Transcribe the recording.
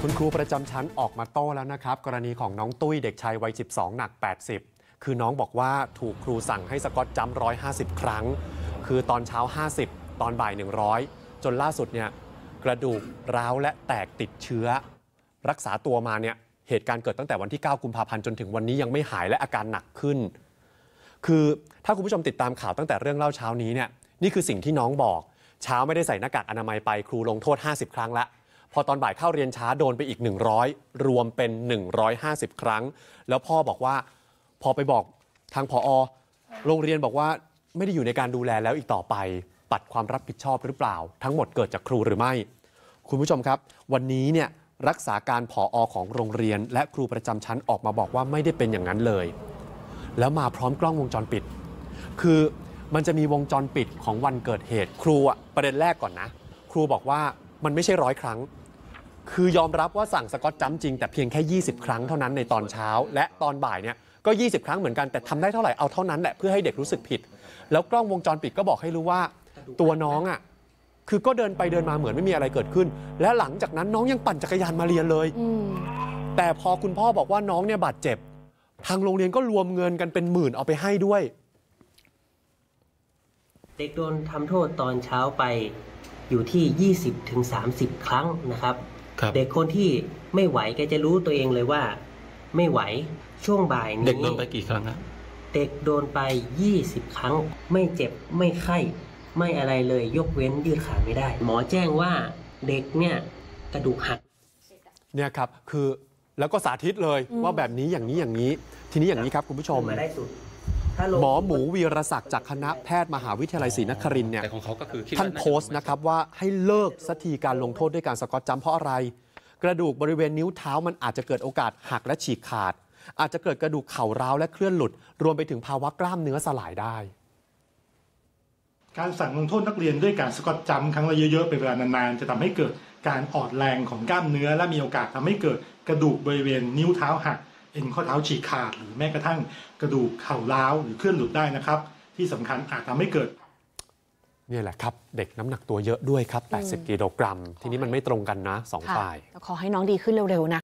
คุณครูประจำชั้นออกมาโต้แล้วนะครับกรณีของน้องตุ้ยเด็กชายวัย 12 หนัก 80 คือน้องบอกว่าถูกครูสั่งให้สกอตจัมป์150 ครั้งคือตอนเช้า 50 ตอนบ่าย 100 จนล่าสุดเนี่ยกระดูกร้าวและแตกติดเชื้อรักษาตัวมาเนี่ยเหตุการณ์เกิดตั้งแต่วันที่ 9 กุมภาพันธ์จนถึงวันนี้ยังไม่หายและอาการหนักขึ้นคือถ้าคุณผู้ชมติดตามข่าวตั้งแต่เรื่องเล่าเช้านี้เนี่ยนี่คือสิ่งที่น้องบอกเช้าไม่ได้ใส่หน้ากากอนามัยไปครูลงโทษ50 ครั้งละพอตอนบ่ายเข้าเรียนช้าโดนไปอีก100รวมเป็น150 ครั้งแล้วพ่อบอกว่าพอไปบอกทางผอ.โรงเรียนบอกว่าไม่ได้อยู่ในการดูแลแล้วอีกต่อไปปัดความรับผิดชอบหรือเปล่าทั้งหมดเกิดจากครูหรือไม่คุณผู้ชมครับวันนี้เนี่ยรักษาการผอ.ของโรงเรียนและครูประจำชั้นออกมาบอกว่าไม่ได้เป็นอย่างนั้นเลยแล้วมาพร้อมกล้องวงจรปิดคือมันจะมีวงจรปิดของวันเกิดเหตุครูอะประเด็นแรกก่อนนะครูบอกว่ามันไม่ใช่100 ครั้งคือยอมรับว่าสั่งสกอตจัมป์จริงแต่เพียงแค่20 ครั้งเท่านั้นในตอนเช้าและตอนบ่ายเนี่ยก็20 ครั้งเหมือนกันแต่ทำได้เท่าไหร่เอาเท่านั้นแหละเพื่อให้เด็กรู้สึกผิดแล้วกล้องวงจรปิดก็บอกให้รู้ว่าตัวน้องอ่ะคือก็เดินไปเดินมาเหมือนไม่มีอะไรเกิดขึ้นและหลังจากนั้นน้องยังปั่นจักรยานมาเรียนเลยแต่พอคุณพ่อบอกว่าน้องเนี่ยบาดเจ็บทางโรงเรียนก็รวมเงินกันเป็นหมื่นเอาไปให้ด้วยเด็กโดนทำโทษตอนเช้าไปอยู่ที่20-30 ครั้งนะครับเด็กคนที่ไม่ไหวแกจะรู้ตัวเองเลยว่าไม่ไหวช่วงบ่ายนี้เด็กโดนไปกี่ครั้งครับเด็กโดนไป20 ครั้งไม่เจ็บไม่ไข้ไม่อะไรเลยยกเว้นยืดขาไม่ได้หมอแจ้งว่าเด็กเนี่ยกระดูกหักเนี่ยครับคือแล้วก็สาธิตเลยว่าแบบนี้อย่างนี้อย่างนี้ทีนี้อย่างนี้ครับคุณผู้ชมหมอหมูวีรศักดิ์จากคณะแพทย์มหาวิทยาลัยศรีนครินทร์เนี่ยท่านโพสต์นะครับว่าให้เลิกสักทีการลงโทษด้วยการสกอตจัมป์เพราะอะไรกระดูกบริเวณนิ้วเท้ามันอาจจะเกิดโอกาสหักและฉีกขาดอาจจะเกิดกระดูกเข่าร้าวและเคลื่อนหลุดรวมไปถึงภาวะกล้ามเนื้อสลายได้การสั่งลงโทษนักเรียนด้วยการสกอตจัมป์ครั้งละเยอะๆเป็นเวลานานๆจะทำให้เกิดการอ่อนแรงของกล้ามเนื้อและมีโอกาสทำให้เกิดกระดูกบริเวณนิ้วเท้าหักเอ็นข้อเท้าฉีกขาดหรือแม้กระทั่งกระดูกเข่าร้าวหรือเคลื่อนหลุดได้นะครับที่สำคัญอาจทำให้เกิดนี่แหละครับเด็กน้ำหนักตัวเยอะด้วยครับ80 กิโลกรัมทีนี้มันไม่ตรงกันนะ2 ฝ่ายขอให้น้องดีขึ้นเร็วๆนะ